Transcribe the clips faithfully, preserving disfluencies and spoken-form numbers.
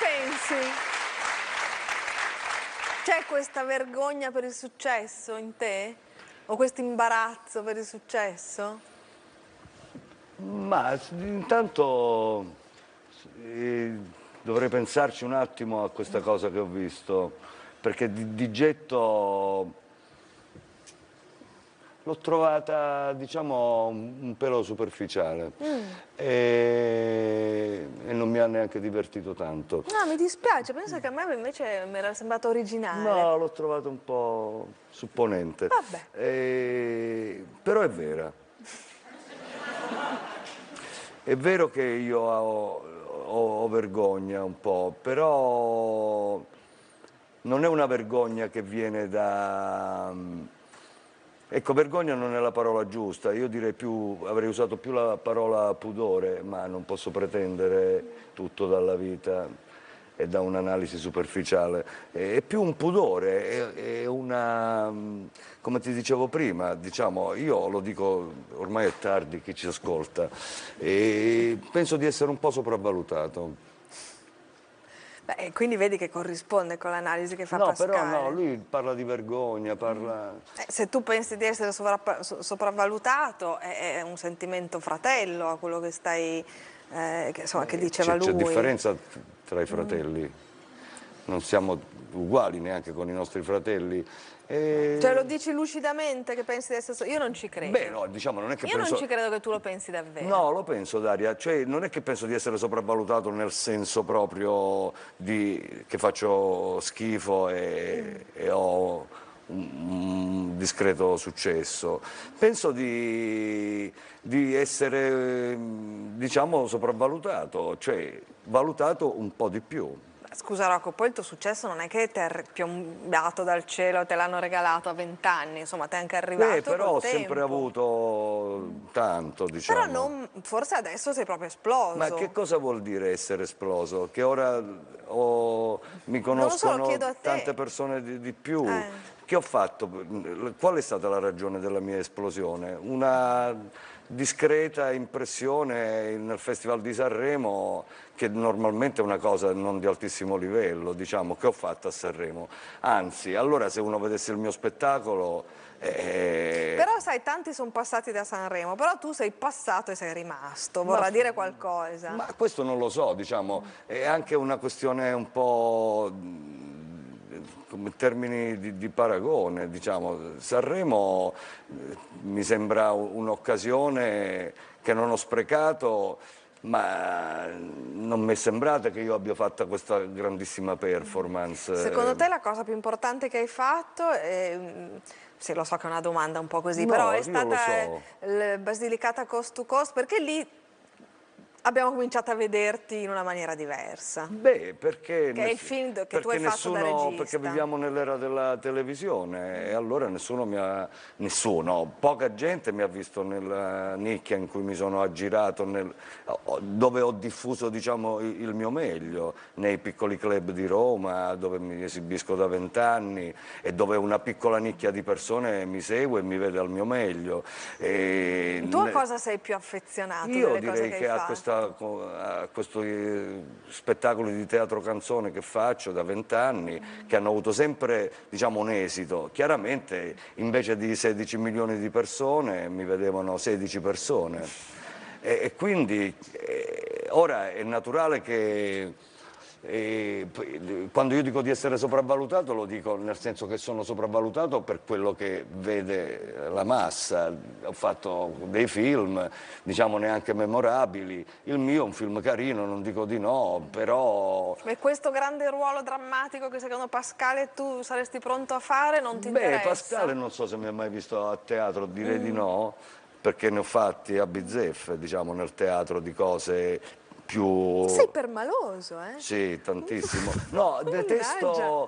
pensi? C'è questa vergogna per il successo in te? O questo imbarazzo per il successo? Ma intanto eh, dovrei pensarci un attimo a questa cosa che ho visto, perché di, di getto l'ho trovata, diciamo, un pelo superficiale mm. e, e non mi ha neanche divertito tanto. No, mi dispiace, penso che a me invece mi era sembrato originale. No, l'ho trovato un po' supponente. Vabbè. E, però è vera. È vero che io ho, ho, ho vergogna un po', però non è una vergogna che viene da... Ecco, vergogna non è la parola giusta, io direi più, avrei usato più la parola pudore, ma non posso pretendere tutto dalla vita e da un'analisi superficiale. È più un pudore, è, è una, come ti dicevo prima, diciamo, io lo dico, ormai è tardi, chi ci ascolta, e penso di essere un po' sopravvalutato. Beh, quindi vedi che corrisponde con l'analisi che fa no, Pascale. No, però no, lui parla di vergogna, parla... Eh, se tu pensi di essere sopravvalutato, è, è un sentimento fratello a quello che stai, eh, che, insomma, che diceva lui. C'è differenza tra i fratelli, mm. non siamo uguali neanche con i nostri fratelli. E... Cioè lo dici lucidamente che pensi di essere... Io non ci credo. Beh, no, diciamo, non è che Io penso... non ci credo che tu lo pensi davvero. No, lo penso, Daria. Cioè, non è che penso di essere sopravvalutato nel senso proprio di... che faccio schifo e, mm. e ho un, un discreto successo. Penso di, di essere, diciamo, sopravvalutato, cioè valutato un po' di più. Scusa Rocco, poi il tuo successo non è che ti è piombato dal cielo, te l'hanno regalato a vent'anni, insomma, ti è anche arrivato. Beh, però ho tempo. sempre avuto tanto, diciamo. Però non, forse adesso sei proprio esploso. Ma che cosa vuol dire essere esploso? Che ora ho, mi conoscono so, tante persone di, di più. Eh. Che ho fatto? Qual è stata la ragione della mia esplosione? Una discreta impressione nel Festival di Sanremo, che normalmente è una cosa non di altissimo livello, diciamo, che ho fatto a Sanremo. Anzi, allora se uno vedesse il mio spettacolo... Eh... Però sai, tanti sono passati da Sanremo, però tu sei passato e sei rimasto, vorrà ma, dire qualcosa. Ma questo non lo so, diciamo, è anche una questione un po'... in termini di, di paragone, diciamo, Sanremo eh, mi sembra un'occasione che non ho sprecato, ma non mi è sembrata che io abbia fatto questa grandissima performance. Secondo te la cosa più importante che hai fatto è... Sì, lo so che è una domanda un po' così, no, però è stata so. il Basilicata Coast to Coast, perché lì abbiamo cominciato a vederti in una maniera diversa. Beh, perché... Che è il film che tu hai nessuno, fatto da regista. Perché viviamo nell'era della televisione e allora nessuno mi ha... Nessuno, poca gente mi ha visto nella nicchia in cui mi sono aggirato, nel, dove ho diffuso, diciamo, il mio meglio, nei piccoli club di Roma, dove mi esibisco da vent'anni e dove una piccola nicchia di persone mi segue e mi vede al mio meglio. E... Tu a cosa sei più affezionato? Io delle direi cose che, che hai a fatto? questa a questi spettacoli di teatro canzone che faccio da vent'anni, mm. che hanno avuto sempre, diciamo, un esito. Chiaramente invece di sedici milioni di persone mi vedevano sedici persone e, e quindi eh, ora è naturale che E quando io dico di essere sopravvalutato lo dico nel senso che sono sopravvalutato per quello che vede la massa. Ho fatto dei film, diciamo, neanche memorabili, il mio è un film carino, non dico di no, però... E questo grande ruolo drammatico che secondo Pascale tu saresti pronto a fare non ti Beh, interessa? Pascale non so se mi ha mai visto a teatro, direi mm. di no, perché ne ho fatti a bizzeffe, diciamo, nel teatro di cose... più... Sei permaloso, eh? Sì, tantissimo. No, detesto,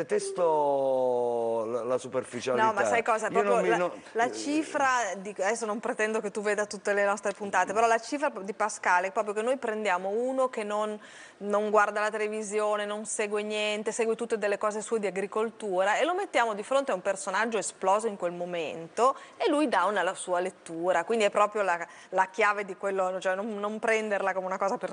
detesto la, la superficialità. No, ma sai cosa? Proprio mi, la, non... la cifra, di, adesso non pretendo che tu veda tutte le nostre puntate, però la cifra di Pascale è proprio che noi prendiamo uno che non, non guarda la televisione, non segue niente, segue tutte delle cose sue di agricoltura e lo mettiamo di fronte a un personaggio esploso in quel momento e lui dà una la sua lettura, quindi è proprio la, la chiave di quello, cioè non, non prenderla come una cosa personale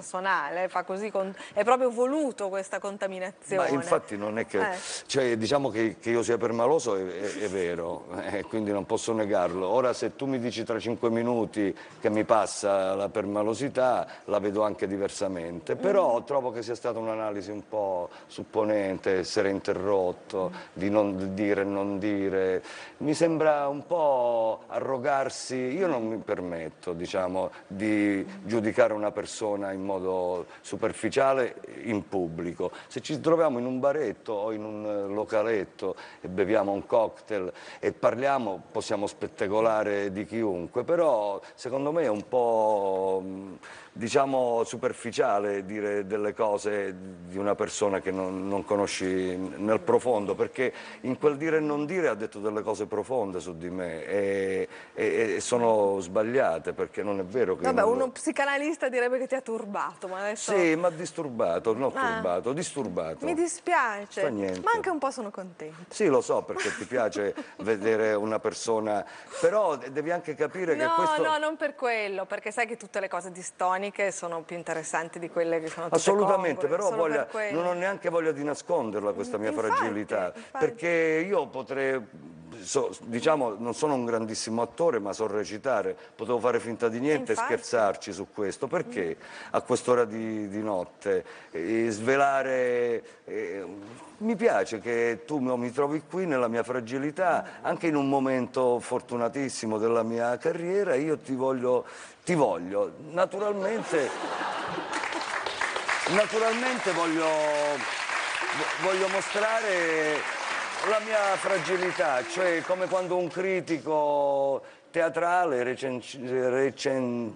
personale, fa così con... è proprio voluto questa contaminazione. Ma infatti non è che, eh. cioè, diciamo che, che io sia permaloso è, è, è vero, eh, quindi non posso negarlo. Ora se tu mi dici tra cinque minuti che mi passa la permalosità, la vedo anche diversamente, però mm. trovo che sia stata un'analisi un po' supponente, essere interrotto, mm. di non dire e non dire. Mi sembra un po' arrogarsi, io non mi permetto, diciamo, di giudicare una persona in modo superficiale in pubblico. Se ci troviamo in un baretto o in un localetto e beviamo un cocktail e parliamo, possiamo spettacolare di chiunque, però secondo me è un po', diciamo, superficiale dire delle cose di una persona che non, non conosci nel profondo, perché in quel dire e non dire ha detto delle cose profonde su di me e, e, e sono sbagliate, perché non è vero che... Vabbè, non... uno psicanalista direbbe che ti ha turbato, ma adesso... Sì, ma disturbato, non ah, turbato, disturbato. Mi dispiace, niente. ma anche un po' sono contenta. Sì, lo so, perché ti piace vedere una persona, però devi anche capire no, che questo... No, non per quello, perché sai che tutte le cose distoniche sono più interessanti di quelle che sono tutte assolutamente, congrue, però voglia, per non ho neanche voglia di nasconderla questa mia infatti, fragilità, infatti. perché io potrei... So, diciamo, non sono un grandissimo attore, ma so recitare, potevo fare finta di niente e scherzarci su questo, perché a quest'ora di, di notte eh, svelare, eh, mi piace che tu mi trovi qui nella mia fragilità, anche in un momento fortunatissimo della mia carriera, io ti voglio, ti voglio, naturalmente, naturalmente voglio, voglio mostrare la mia fragilità, cioè come quando un critico teatrale recensisce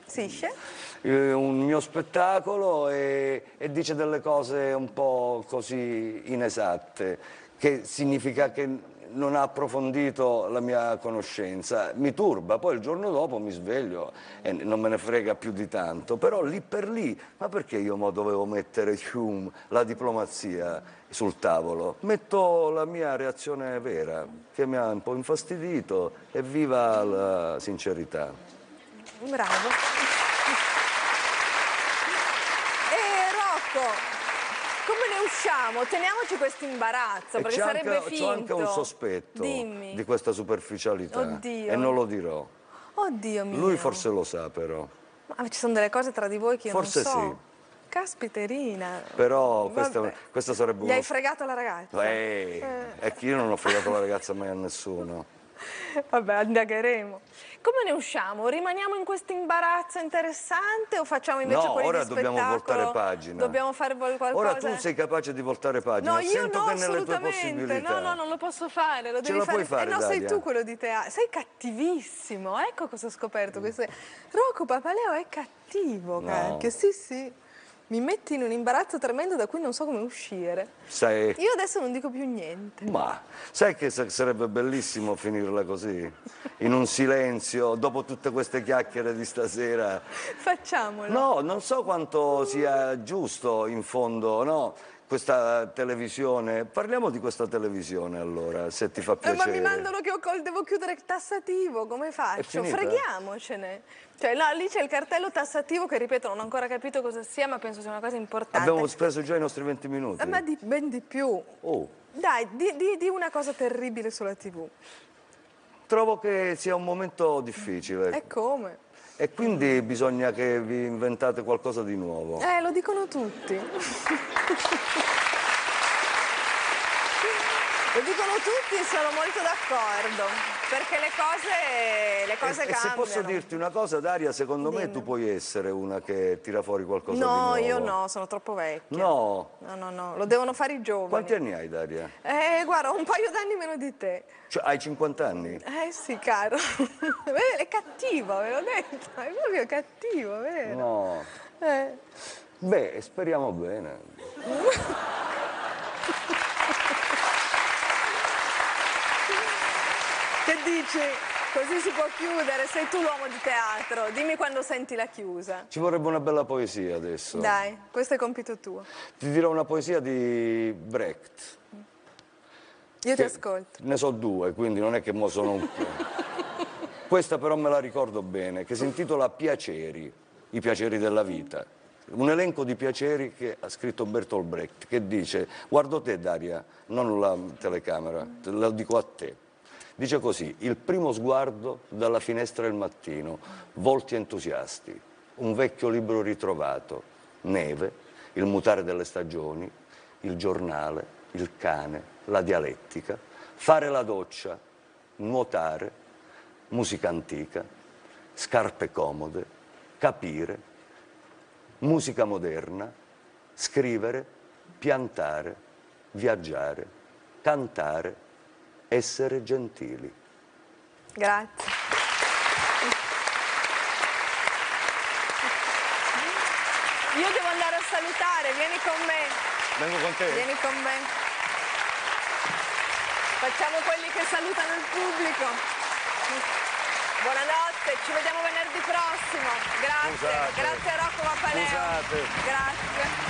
un mio spettacolo e, e dice delle cose un po' così inesatte, che significa che non ha approfondito la mia conoscenza, mi turba, poi il giorno dopo mi sveglio e non me ne frega più di tanto, però lì per lì, ma perché io mo dovevo mettere Hume, la diplomazia sul tavolo? Metto la mia reazione vera, che mi ha un po' infastidito, e viva la sincerità. Bravo. E Rocco, come ne usciamo? Teniamoci questo imbarazzo, perché sarebbe anche, finto. C'ho anche un sospetto Dimmi. di questa superficialità. Oddio. E non lo dirò. Oddio mio. Lui forse lo sa, però. Ma ci sono delle cose tra di voi che io forse non so. Sì. Caspiterina. Però questa, questa sarebbe Gli uno... hai fregato la ragazza? Eh, eh. È che io non ho fregato la ragazza mai a nessuno. Vabbè, indagheremo. Come ne usciamo? Rimaniamo in questo imbarazzo interessante o facciamo invece no, quelli ora di dobbiamo spettacolo? voltare pagina. Dobbiamo fare qualcosa? Ora tu sei capace di voltare pagina. No, io Sento no, che nelle tue assolutamente. possibilità. No, no, non lo posso fare. Lo Ce devi la fare. puoi fare, eh no, Daria. sei tu quello di teatro. Sei cattivissimo. Ecco cosa ho scoperto. Questo... Rocco Papaleo è cattivo, No. cacchio. Sì, sì. Mi metti in un imbarazzo tremendo da cui non so come uscire. Sai... Io adesso non dico più niente. Ma sai che sarebbe bellissimo finirla così? In un silenzio, dopo tutte queste chiacchiere di stasera. Facciamolo. No, non so quanto sia giusto in fondo, no? Questa televisione, parliamo di questa televisione allora, se ti fa piacere. Eh, ma mi mandano che ho col... devo chiudere il tassativo, come faccio? Freghiamocene. Cioè, no, lì c'è il cartello tassativo che, ripeto, non ho ancora capito cosa sia, ma penso sia una cosa importante. Abbiamo speso già i nostri venti minuti. Eh, ma di, ben di più. Oh. Dai, di, di, di una cosa terribile sulla tivù. Trovo che sia un momento difficile. E come? E quindi bisogna che vi inventate qualcosa di nuovo. Eh, lo dicono tutti. Lo dicono tutti e sono molto d'accordo, perché le cose, le cose e, cambiano. E se posso dirti una cosa, Daria, secondo Dimmi. me tu puoi essere una che tira fuori qualcosa no, di nuovo. No, io no, sono troppo vecchia. No. No, no, no, lo devono fare i giovani. Quanti anni hai, Daria? Eh, guarda, un paio d'anni meno di te. Cioè, hai cinquanta anni? Eh sì, caro. È cattivo, ve l'ho detto, è proprio cattivo, vero? No. Eh. Beh, speriamo bene. Che dici? Così si può chiudere, sei tu l'uomo di teatro. Dimmi quando senti la chiusa. Ci vorrebbe una bella poesia adesso. Dai, questo è compito tuo. Ti dirò una poesia di Brecht. Io ti ascolto. Ne so due, quindi non è che mo sono un... Questa però me la ricordo bene, che si intitola Piaceri, i piaceri della vita. un elenco di piaceri che ha scritto Bertolt Brecht, che dice, guardo te Daria, non la telecamera, te lo dico a te. Dice così: il primo sguardo dalla finestra del mattino, volti entusiasti, un vecchio libro ritrovato, neve, il mutare delle stagioni, il giornale, il cane, la dialettica, fare la doccia, nuotare, musica antica, scarpe comode, capire, musica moderna, scrivere, piantare, viaggiare, cantare, essere gentili. Grazie. Io devo andare a salutare, vieni con me. Vengo con te? Vieni con me. Facciamo quelli che salutano il pubblico. Buonanotte, ci vediamo venerdì prossimo. Grazie. Scusate. Grazie a Rocco Mappaleo. Scusate. Grazie.